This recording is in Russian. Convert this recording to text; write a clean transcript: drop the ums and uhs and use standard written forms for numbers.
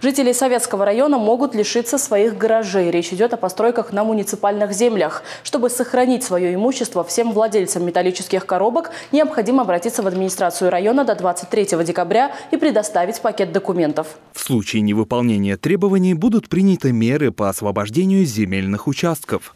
Жители Советского района могут лишиться своих гаражей. Речь идет о постройках на муниципальных землях. Чтобы сохранить свое имущество, всем владельцам металлических коробок необходимо обратиться в администрацию района до 23 декабря и предоставить пакет документов. В случае невыполнения требований будут приняты меры по освобождению земельных участков.